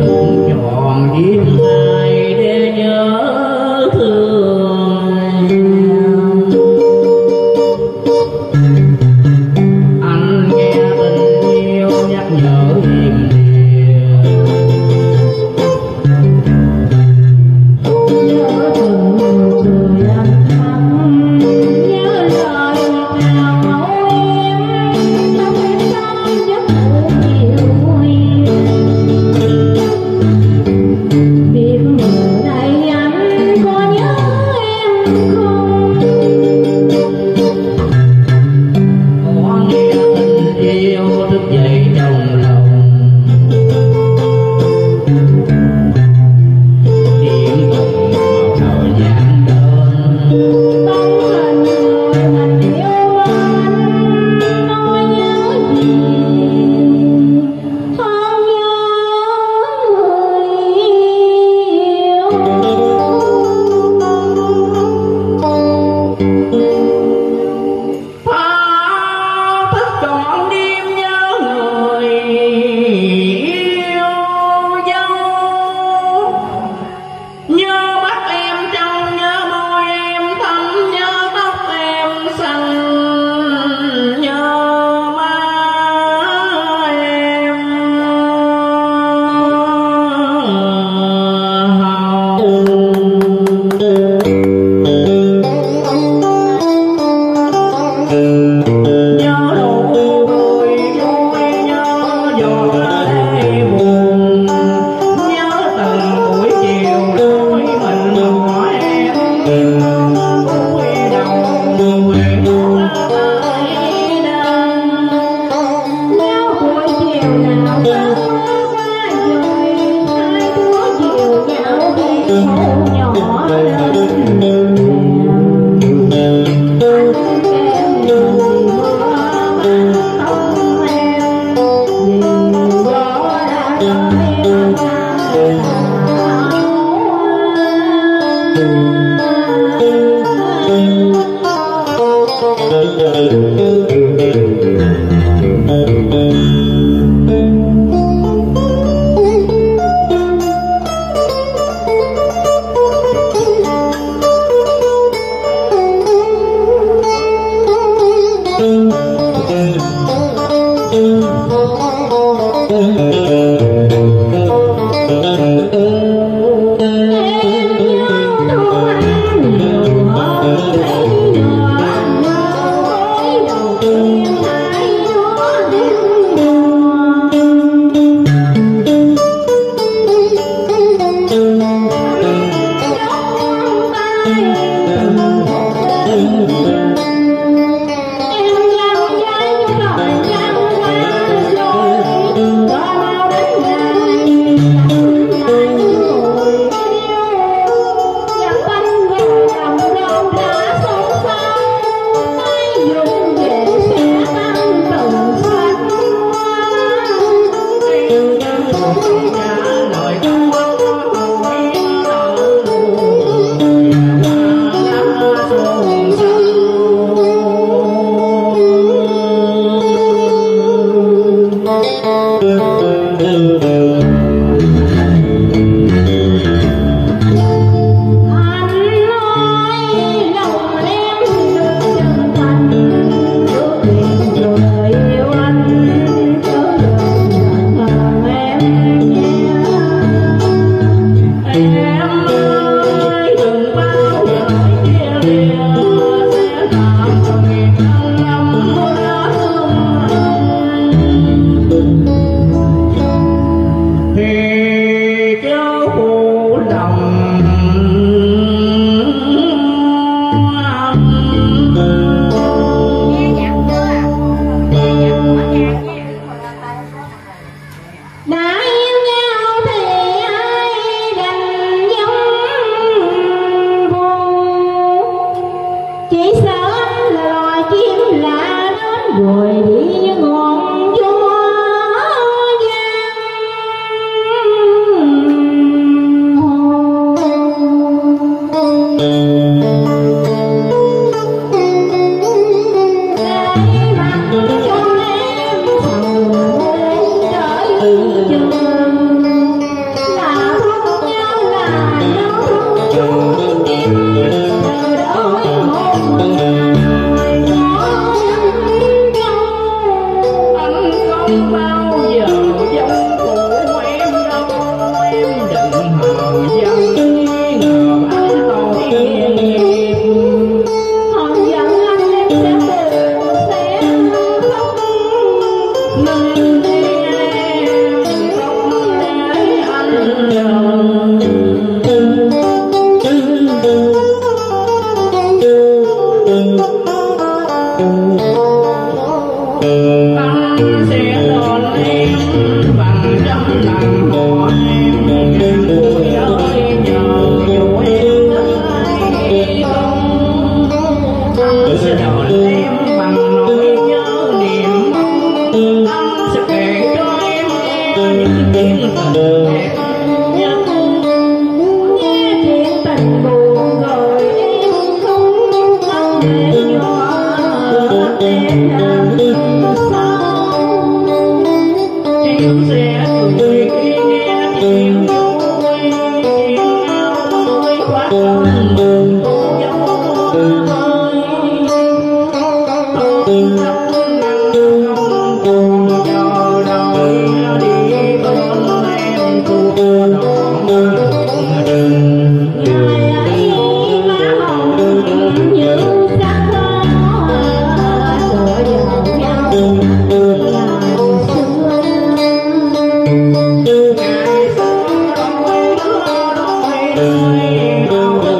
chọn duyên ai để nhớ thương. Anh nghe tình yêu nhắc nhở hiền địa, nhớ từng nụ cười anh thắm, nhớ lời ngọt ngào em trong trong giấc ngủ chiều hiền. Biết giờ đây anh có nhớ em không? Có nghe tình yêu thức dậy trong lòng, tiếng cùng vào thời gian đơn bóng hình người mình yêu anh, nói nhớ gì không nhớ người yêu. Tha thức trọn đêm nhớ người yêu dấu, nhớ mắt em trong, nhớ môi em thắm, nhớ tóc em xanh, nhớ má em nhớ nụ cười vui, nhớ giọt lệ buồn, nhớ từng buổi chiều đôi mình hỏi em cúi đầu nguyện ai đang. Nhớ buổi chiều nào gió qua trời, hai đứa dìu nhau đi phố nhỏ lên Hãy subscribe cho kênh Ghiền Mì Gõ để không bỏ lỡ